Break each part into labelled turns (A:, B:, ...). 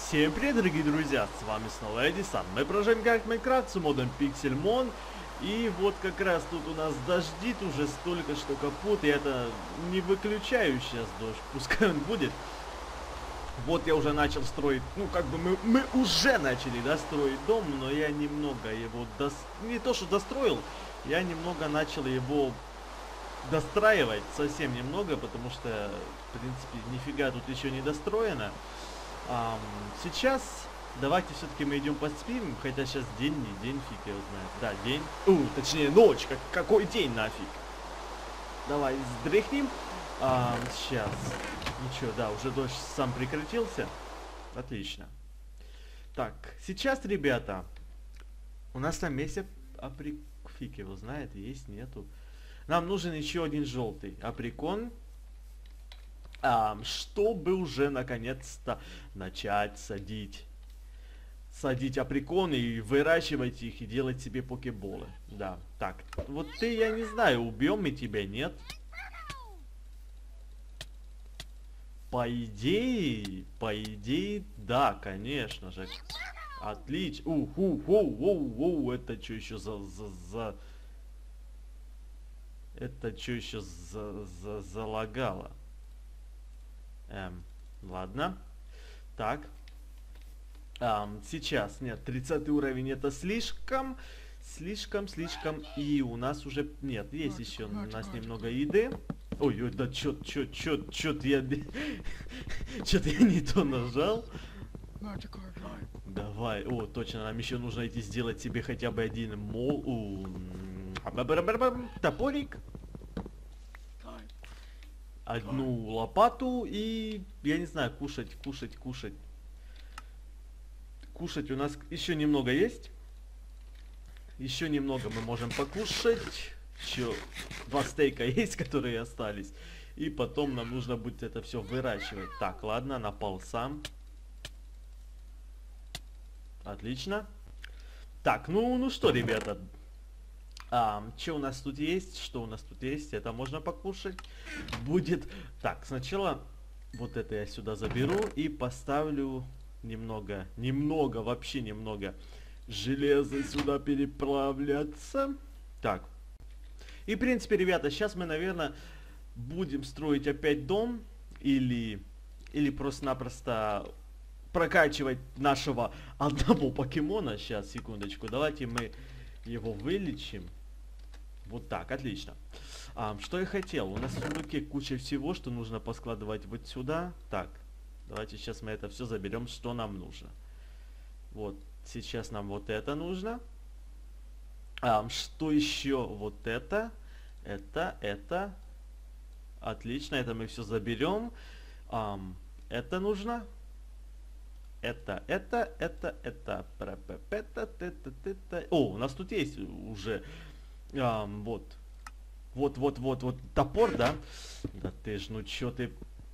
A: Всем привет, дорогие друзья, с вами снова Эдисон. Мы продолжаем играть в Майнкрафт с модом Pixelmon. И вот как раз тут у нас дождит уже столько, что капут. И это не выключаю сейчас дождь, пускай он будет. Вот я уже начал строить, ну как бы мы уже начали, да, строить дом, но я немного его, не то что достроил, я немного начал его достраивать, совсем немного, потому что, в принципе, нифига тут еще не достроено. Сейчас давайте все-таки мы идем поспим, хотя сейчас день, не день, фиг его знает. Да, день, точнее ночь, какой день нафиг. Давай сдрыхнем. Сейчас, ничего, да, уже дождь сам прекратился. Отлично. Так, сейчас, ребята, у нас там есть фиг его знает, есть, нету. Нам нужен еще один желтый априкон. Чтобы уже наконец-то начать садить априконы и выращивать их и делать себе покеболы. Да, так, вот ты, я не знаю, убьем мы тебя, нет? По идее, да, конечно же. Отлично. Это что еще за... Это что еще залагало? Ладно. Так. Сейчас, нет, 30 уровень это слишком. И у нас уже, нет, есть еще у нас немного еды. Ой, да чё-то я не то нажал. Давай, точно, нам еще нужно идти сделать себе хотя бы один топорик. Одну лопату и, я не знаю, кушать. Кушать у нас еще немного есть. Еще немного мы можем покушать. Еще 2 стейка есть, которые остались. И потом нам нужно будет это все выращивать. Так, ладно, напал сам. Отлично. Так, ну что, ребята. Что у нас тут есть? Что у нас тут есть? Это можно покушать. Будет... Так, сначала вот это я сюда заберу и поставлю немного, вообще немного железа сюда переплавляться. Так. И, в принципе, ребята, сейчас мы, наверное, будем строить опять дом. Или просто-напросто прокачивать нашего одного покемона. Сейчас, секундочку. Давайте мы его вылечим. Вот так, отлично. Что я хотел? У нас в сундуке куча всего, что нужно поскладывать вот сюда. Так, давайте сейчас мы это все заберем, что нам нужно. Вот, сейчас нам вот это нужно. Что еще? Вот это. Это. Отлично, это мы все заберем. Это нужно. Это. О, у нас тут есть уже... Вот топор, да? Да ты ж, ну чё ты...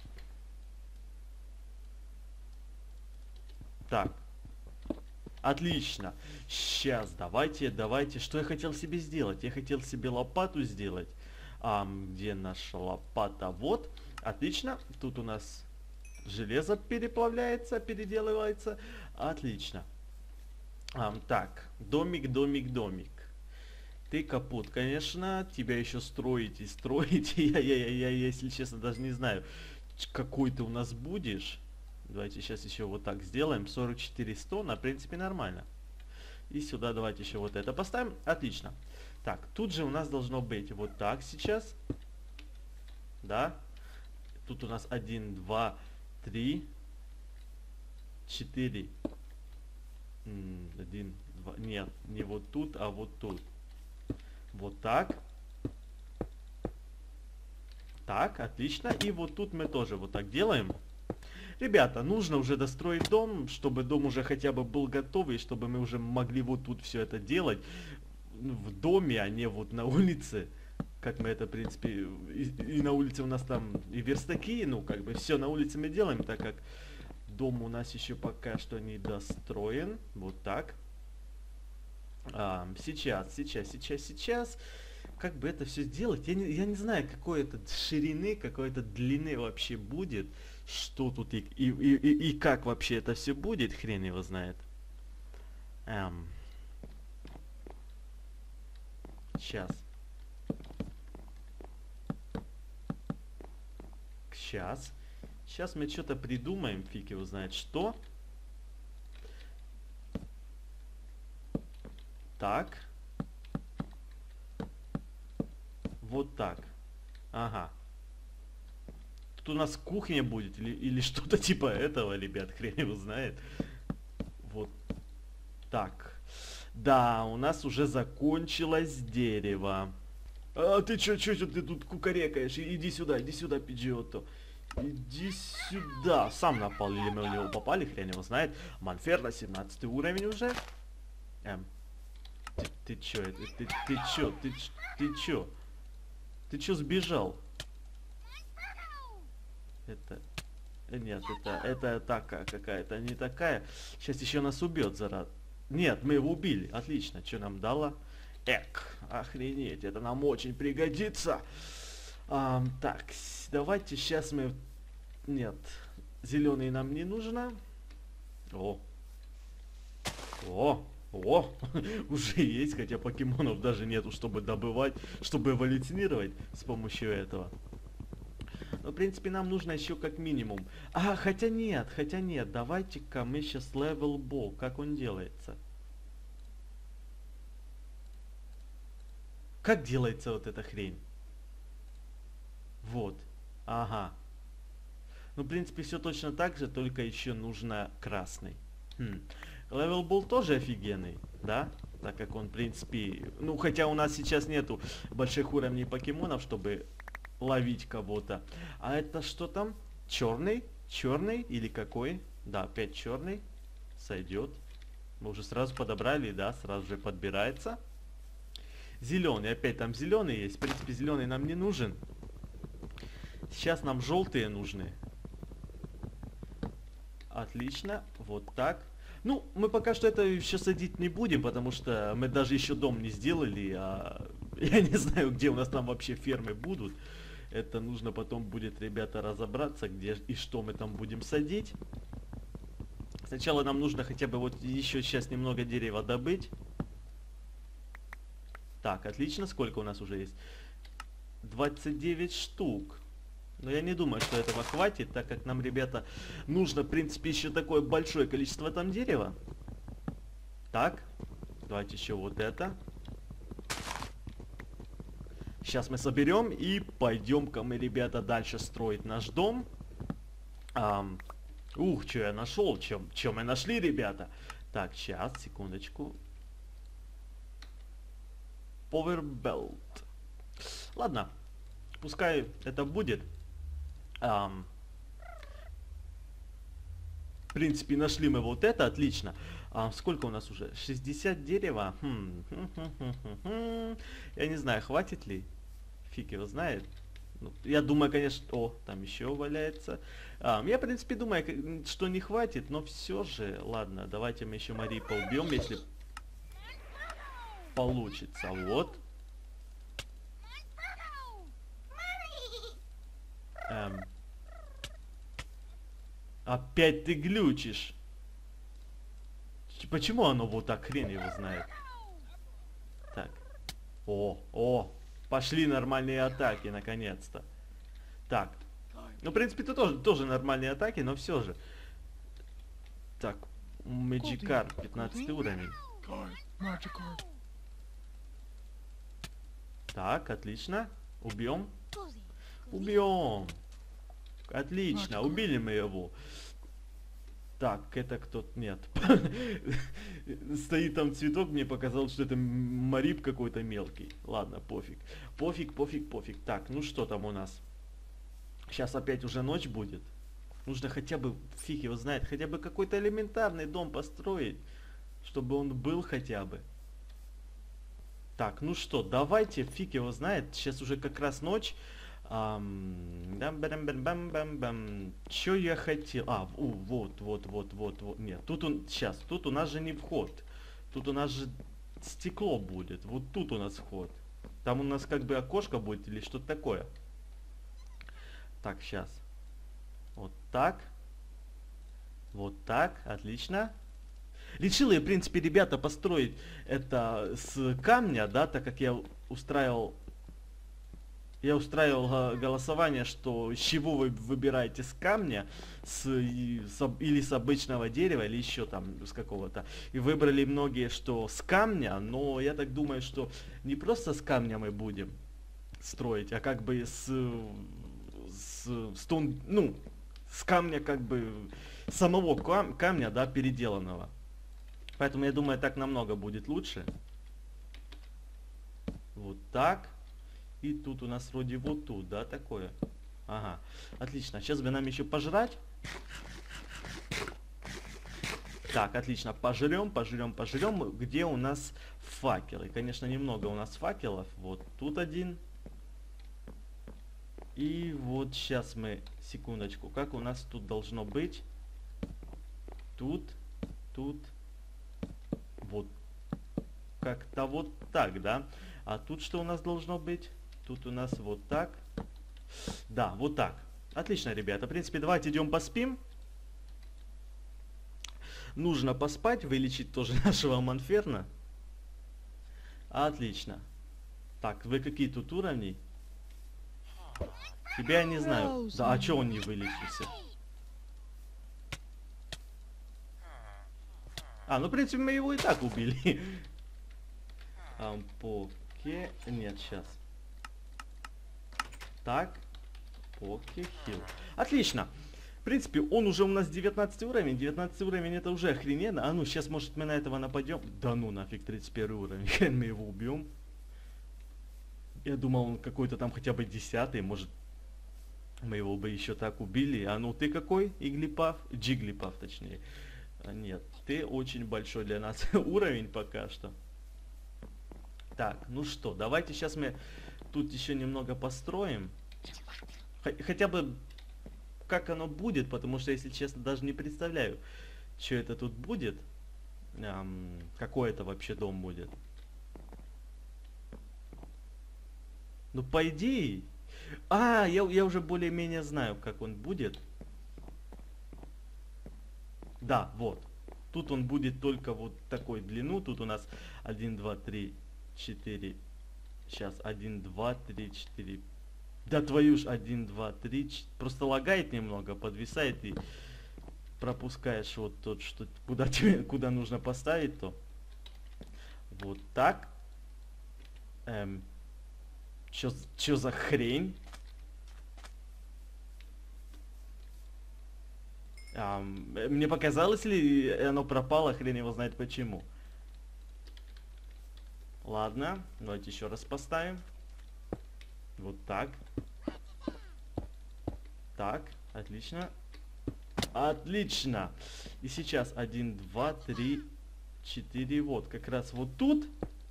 A: Так. Отлично. Сейчас, давайте. Что я хотел себе сделать? Я хотел себе лопату сделать. Где наша лопата? Вот. Отлично. Тут у нас железо переплавляется, переделывается. Отлично. Так. Домик. Ты капут, конечно, тебя еще строить. Я, если честно, даже не знаю, какой ты у нас будешь. Давайте сейчас еще вот так сделаем. 44 100, в принципе, нормально. И сюда давайте еще вот это поставим. Отлично. Так, тут же у нас должно быть вот так сейчас. Да. Тут у нас 1, 2, 3, 4. 1, 2. Нет, не вот тут, а вот тут. Вот так. Так, отлично. И вот тут мы тоже вот так делаем. Ребята, нужно уже достроить дом, чтобы дом уже хотя бы был готовый, чтобы мы уже могли вот тут все это делать в доме, а не вот на улице. Как мы это, в принципе, и на улице у нас там и верстаки, ну, как бы все на улице мы делаем, так как дом у нас еще пока что не достроен. Вот так. Сейчас. Как бы это все сделать? Я не знаю, какой это ширины, какой-то длины вообще будет. Что тут и как вообще это все будет, хрен его знает. Сейчас. Сейчас мы что-то придумаем, фиг его знает что. Так. Вот так. Ага. Тут у нас кухня будет или что-то типа этого, ребят, хрен его знает. Вот так. Да, у нас уже закончилось дерево. А ты чё ты тут кукарекаешь? Иди сюда, Пиджиотто. Иди сюда. Сам напал, или мы в него попали, хрен его знает. Монферно, 17 уровень уже. Ты чё, ты чё? Ты чё сбежал? Это... Нет, это атака какая-то, не такая. Сейчас еще нас убьет, зараза. Нет, мы его убили. Отлично. Что нам дало? Эк, охренеть, это нам очень пригодится. Так, давайте сейчас мы... Нет, зеленый нам не нужно. О, уже есть, хотя покемонов даже нету, чтобы добывать, чтобы эволюционировать с помощью этого. Но, в принципе, нам нужно еще как минимум. Хотя нет, давайте-ка мы сейчас level ball. Как он делается? Как делается вот эта хрень? Вот. Ага. Ну, в принципе, все точно так же, только еще нужно красный. Level ball тоже офигенный, да? Так как он, в принципе... Ну, хотя у нас сейчас нету больших уровней покемонов, чтобы ловить кого-то. А это что там? Черный? Черный или какой? Да, опять черный. Сойдет. Мы уже сразу подобрали, да, сразу же подбирается. Зеленый, опять там зеленый есть. В принципе, зеленый нам не нужен. Сейчас нам желтые нужны. Отлично, вот так. Ну, мы пока что это еще садить не будем, потому что мы даже еще дом не сделали, я не знаю, где у нас там вообще фермы будут. Это нужно потом будет, ребята, разобраться, где и что мы там будем садить. Сначала нам нужно хотя бы вот еще сейчас немного дерева добыть. Так, отлично, сколько у нас уже есть? 29 штук. Но я не думаю, что этого хватит, так как нам, ребята, нужно, в принципе, еще такое большое количество там дерева. Так, давайте еще вот это. Сейчас мы соберем и пойдем-ка мы, ребята, дальше строить наш дом. Что я нашел? Чем мы нашли, ребята? Так, сейчас, секундочку. Power Belt. Ладно, пускай это будет. В принципе, нашли мы вот это, отлично. Сколько у нас уже? 60 дерева? Я не знаю, хватит ли? Фиг его знает. Ну, я думаю, конечно... О, там еще валяется. Я, в принципе, думаю, что не хватит, но все же... Ладно, давайте мы еще Мари поубьем, если получится. Вот. Опять ты глючишь. Почему оно вот так, хрен его знает. Так. Пошли нормальные атаки, наконец-то. Так. Ну, в принципе, это тоже нормальные атаки, но все же. Так. Magikarp, 15 уровень. Так, отлично. Убьем. Убьем. Отлично, убили мы его. Так, это кто-то... Нет. Стоит там цветок, мне показалось, что это Марип какой-то мелкий. Ладно, пофиг. Пофиг. Так, ну что там у нас? Сейчас опять уже ночь будет. Нужно хотя бы, фиг его знает, хотя бы какой-то элементарный дом построить, чтобы он был хотя бы. Так, ну что, давайте, фиг его знает. Сейчас уже как раз ночь. Чё я хотел? Вот. Нет, тут тут у нас же не вход. Тут у нас же стекло будет. Вот тут у нас вход. Там у нас как бы окошко будет или что-то такое. Так, сейчас. Вот так. Вот так. Отлично. Решил я, в принципе, ребята, построить это с камня, да, так как я устраивал голосование, что с чего вы выбираете, с камня, или с обычного дерева, или еще там с какого-то. И выбрали многие, что с камня, но я так думаю, что не просто с камня мы будем строить, а как бы с камня, как бы самого камня, да, переделанного. Поэтому я думаю, так намного будет лучше. Вот так. И тут у нас вроде вот тут, да, такое. Ага, отлично. Сейчас бы нам еще пожрать. Так, отлично. Пожрем. Где у нас факелы? Конечно, немного у нас факелов. Вот тут один. И вот сейчас мы, секундочку, как у нас тут должно быть? Тут. Вот. Как-то вот так, да? А тут что у нас должно быть? Тут у нас вот так. Да, вот так. Отлично, ребята. В принципе, давайте идем поспим. Нужно поспать, вылечить тоже нашего Монферна. Отлично. Так, вы какие тут уровни? Тебя я не знаю. Да, а чё он не вылечился? А, ну, в принципе, мы его и так убили. Нет, сейчас. Так. Поке хил. Отлично. В принципе, он уже у нас 19 уровень. 19 уровень это уже охрененно. А ну, сейчас, может, мы на этого нападем. Да ну, нафиг, 31 уровень. Хрен мы его убьем. Я думал, он какой-то там хотя бы 10-й. Может, мы его бы еще так убили. А ну, ты какой? Иглипав? Джиглипав, точнее. Нет, ты очень большой для нас уровень пока что. Так, ну что, давайте сейчас мы тут еще немного построим. Хотя бы как оно будет, потому что, если честно, даже не представляю, что это тут будет. Какой это вообще дом будет. Ну, по идее... я уже более-менее знаю, как он будет. Да, вот. Тут он будет только вот такой длину. Тут у нас 1, 2, 3, 4. Сейчас 1, 2, 3, 4. Да твою ж, 1, 2, 3. Просто лагает немного, подвисает и пропускаешь вот тот, что куда нужно поставить, то. Вот так. Чё за хрень? Мне показалось ли оно пропало, хрен его знает почему. Ладно, давайте еще раз поставим. Вот так. Так, отлично. Отлично. И сейчас 1, 2, 3, 4. Вот, как раз вот тут.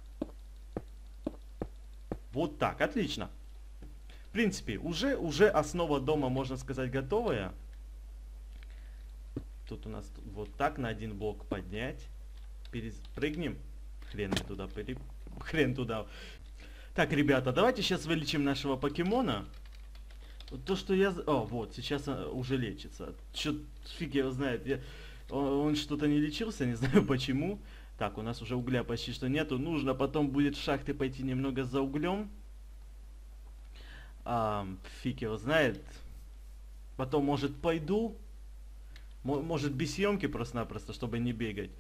A: Вот так, отлично. В принципе, уже основа дома, можно сказать, готовая. Тут у нас вот так на один блок поднять. Перепрыгнем. Хрен туда. Так, ребята, давайте сейчас вылечим нашего покемона. То, что я... О, вот, сейчас уже лечится. Чё, фиг его знает. Он что-то не лечился, не знаю почему. Так, у нас уже угля почти что нету. Нужно потом будет в шахты пойти немного за углем. Фиг его знает. Потом, может, пойду. Может, без съемки просто-напросто, чтобы не бегать.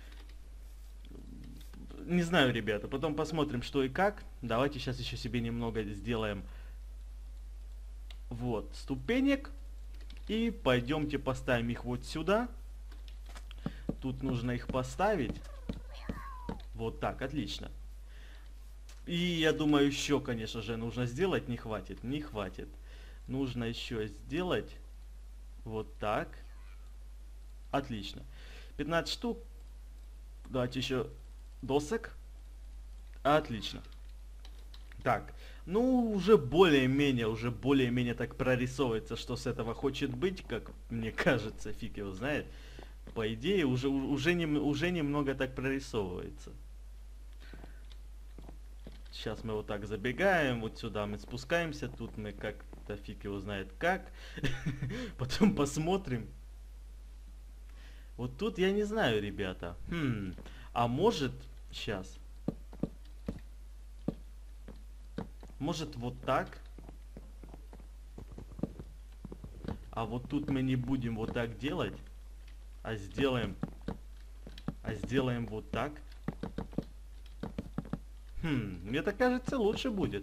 A: Не знаю, ребята. Потом посмотрим, что и как. Давайте сейчас еще себе немного сделаем. Вот, ступенек. И пойдемте поставим их вот сюда. Тут нужно их поставить. Вот так, отлично. И я думаю, еще, конечно же, нужно сделать. Не хватит, не хватит. Нужно еще сделать вот так. Отлично. 15 штук. Давайте еще досок. Отлично. Так, ну уже более-менее так прорисовывается, что с этого хочет быть, как мне кажется, фиг его знает. По идее, уже немного так прорисовывается. Сейчас мы вот так забегаем, вот сюда мы спускаемся, тут мы как это фиг его знает как. Потом посмотрим. Вот тут я не знаю, ребята. А может, сейчас. Может вот так. А вот тут мы не будем вот так делать. А сделаем вот так. Мне так кажется, лучше будет.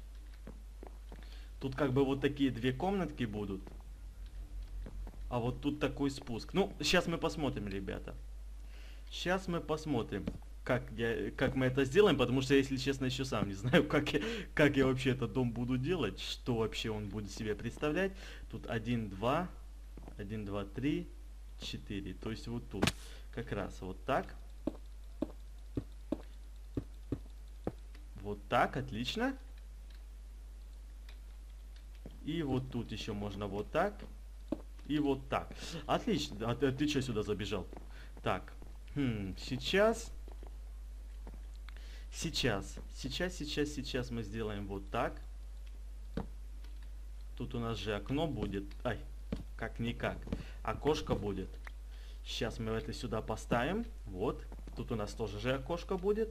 A: Тут как бы вот такие две комнатки будут. А вот тут такой спуск. Ну, сейчас мы посмотрим, ребята. Сейчас мы посмотрим, как мы это сделаем, потому что, если честно, еще сам не знаю, как я вообще этот дом буду делать, что вообще он будет себе представлять. Тут 1, 2, 1, 2, 3, 4. То есть вот тут как раз вот так. Вот так, отлично. И вот тут еще можно вот так. И вот так. Отлично. А ты что сюда забежал? Так. Сейчас мы сделаем вот так. Тут у нас же окно будет. Ай, как-никак. Окошко будет. Сейчас мы это сюда поставим. Вот. Тут у нас тоже же окошко будет.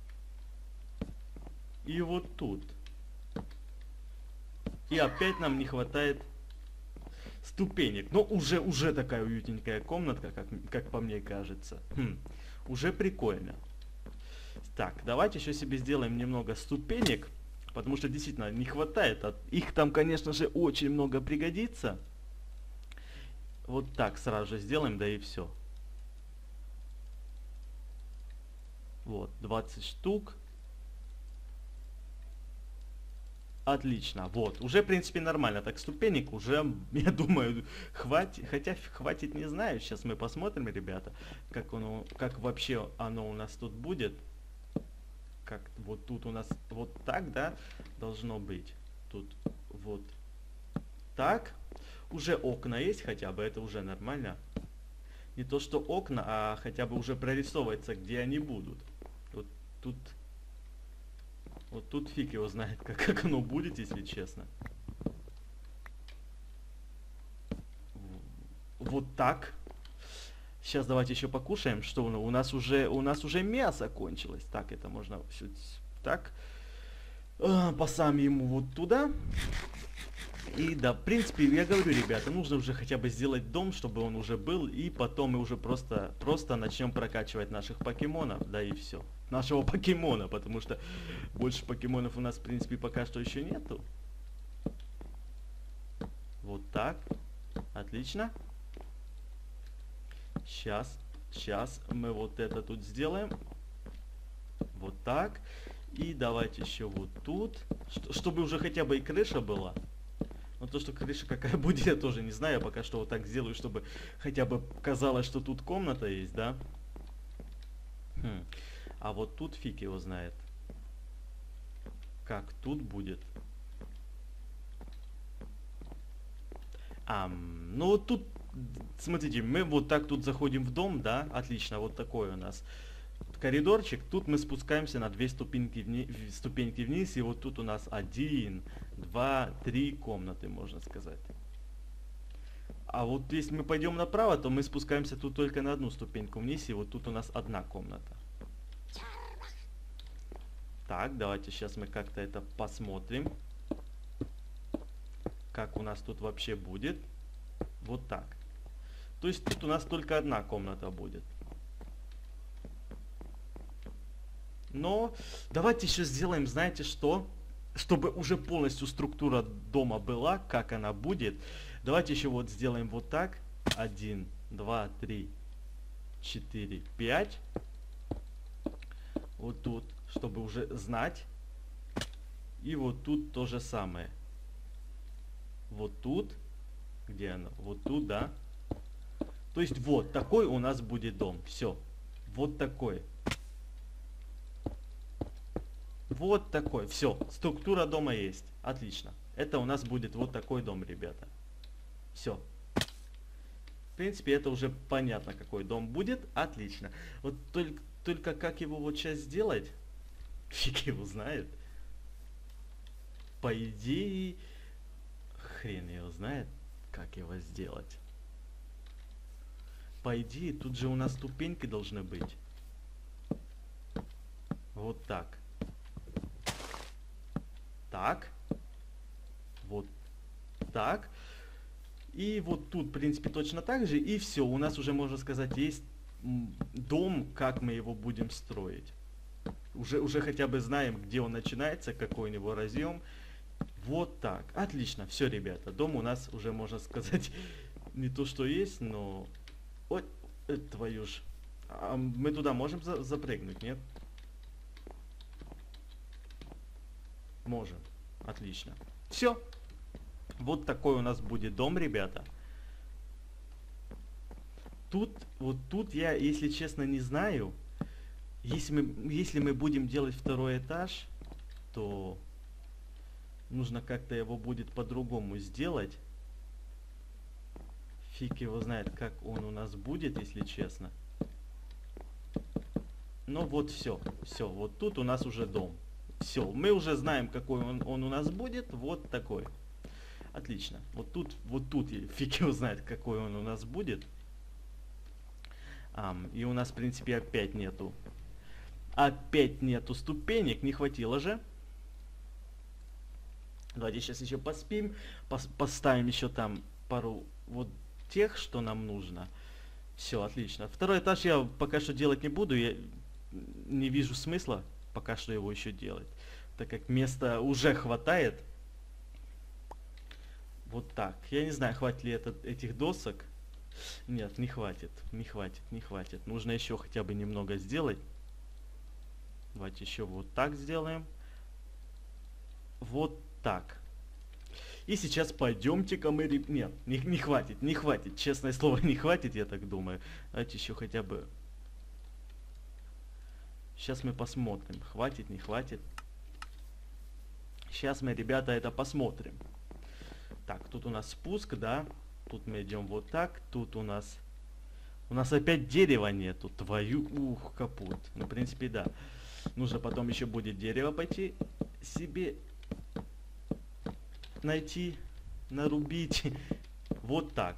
A: И вот тут. И опять нам не хватает ступенек. Но уже такая уютненькая комнатка, как по мне кажется. Уже прикольно. Так, давайте еще себе сделаем немного ступенек. Потому что действительно не хватает. Их там, конечно же, очень много пригодится. Вот так сразу же сделаем, да и все. Вот, 20 штук. Отлично, вот, уже в принципе нормально, так ступенек уже, я думаю, хватит, хотя хватит не знаю, сейчас мы посмотрим, ребята, как вообще оно у нас тут будет, как вот тут у нас вот так, да, должно быть, тут вот так, уже окна есть хотя бы, это уже нормально, не то что окна, а хотя бы уже прорисовывается, где они будут, вот тут... Вот тут фиг его знает, как оно будет, если честно. Вот так. Сейчас давайте еще покушаем. Что у нас уже мясо кончилось. Так, это можно чуть так. Посам ему вот туда. И да, в принципе, я говорю, ребята, нужно уже хотя бы сделать дом, чтобы он уже был. И потом мы уже просто начнем прокачивать наших покемонов. Да и все. Нашего покемона, потому что больше покемонов у нас, в принципе, пока что еще нету. Вот так. Отлично. Сейчас мы вот это тут сделаем. Вот так. И давайте еще вот тут. Чтобы уже хотя бы и крыша была. Но то, что крыша какая будет, я тоже не знаю. Я пока что вот так сделаю, чтобы хотя бы казалось, что тут комната есть, да? А вот тут фиг его знает. Как тут будет. Ну вот тут, смотрите, мы вот так тут заходим в дом, да? Отлично, вот такой у нас коридорчик. Тут мы спускаемся на 2 ступеньки вниз. И вот тут у нас 1, 2, 3 комнаты, можно сказать. А вот если мы пойдем направо, то мы спускаемся тут только на 1 ступеньку вниз. И вот тут у нас 1 комната. Так, давайте сейчас мы как-то это посмотрим. Как у нас тут вообще будет. Вот так. То есть тут у нас только 1 комната будет. Но давайте еще сделаем, знаете что? Чтобы уже полностью структура дома была, как она будет. Давайте еще вот сделаем вот так. 1, 2, 3, 4, 5. Вот тут, чтобы уже знать. И вот тут то же самое. Вот тут. Где оно? Вот тут, да. То есть вот такой у нас будет дом. Все. Вот такой. Вот такой. Все. Структура дома есть. Отлично. Это у нас будет вот такой дом, ребята. Все. В принципе, это уже понятно, какой дом будет. Отлично. Вот только как его вот сейчас сделать, фиг его знает. По идее, хрен его знает, как его сделать. По идее, тут же у нас ступеньки должны быть. Вот так. Так. Вот так. И вот тут, в принципе, точно так же. И все, у нас уже, можно сказать, есть дом, как мы его будем строить. Уже хотя бы знаем, где он начинается, какой у него разъем. Вот так. Отлично. Все, ребята. Дом у нас уже, можно сказать, не то, что есть, но... Ой, твою ж. А мы туда можем запрыгнуть, нет? Можем. Отлично. Все. Вот такой у нас будет дом, ребята. Вот тут я, если честно, не знаю. Если мы будем делать второй этаж, то нужно как-то его будет по-другому сделать. Фиг его знает, как он у нас будет, если честно. Ну вот все. Все, вот тут у нас уже дом. Все, мы уже знаем, какой он у нас будет. Вот такой. Отлично. Вот тут фиг его знает, какой он у нас будет. И у нас, в принципе, опять нету ступенек. Не хватило же. Давайте сейчас еще поспим. Поставим еще там пару вот тех, что нам нужно. Все, отлично. Второй этаж я пока что делать не буду. Я не вижу смысла пока что его еще делать, так как места уже хватает. Вот так. Я не знаю, хватит ли этих досок. Нет, не хватит. Не хватит. Нужно еще хотя бы немного сделать. Давайте еще вот так сделаем. Вот так. И сейчас пойдемте-ка мы... Нет, не хватит. Честное слово, не хватит, я так думаю. Давайте еще хотя бы... Сейчас мы посмотрим, хватит, не хватит. Сейчас мы, ребята, это посмотрим. Так, тут у нас спуск, да. Тут мы идем вот так. Тут у нас опять дерева нету. Твою, капут. Ну, в принципе, да. Нужно потом еще будет дерево пойти себе найти, нарубить. Вот так.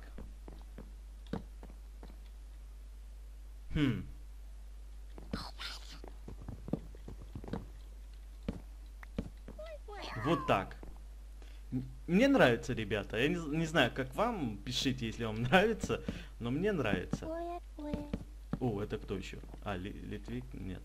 A: Вот так. Мне нравится, ребята. Я не знаю, как вам. Пишите, если вам нравится. Но мне нравится. О, это кто еще? Литвик? Нет.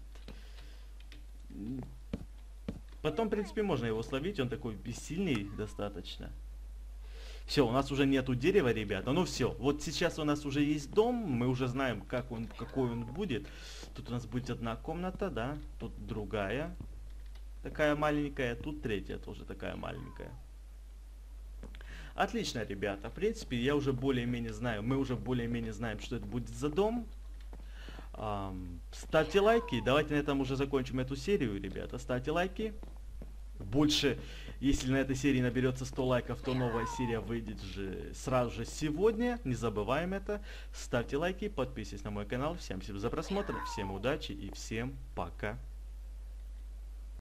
A: Потом, в принципе, можно его словить. Он такой бессильный достаточно. Все, у нас уже нету дерева, ребята. Ну все, вот сейчас у нас уже есть дом. Мы уже знаем, какой он будет. Тут у нас будет одна комната, да. Тут другая. Такая маленькая. Тут третья тоже такая маленькая. Отлично, ребята. В принципе, я уже более-менее знаю. Мы уже более-менее знаем, что это будет за дом. Ставьте лайки. Давайте на этом уже закончим эту серию, ребята. Ставьте лайки. Больше, если на этой серии наберется 100 лайков, то новая серия выйдет же сразу же сегодня. Не забываем это. Ставьте лайки, подписывайтесь на мой канал. Всем спасибо за просмотр. Всем удачи и всем пока.